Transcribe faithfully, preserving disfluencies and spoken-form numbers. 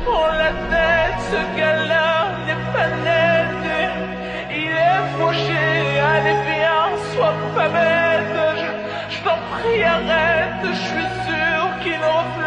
prend la tête, ce gars-là n'est pas net. Il est fauché, allez viens, sois pas bête. Je, je t'en prie arrête, je suis sûr qu'il en fait.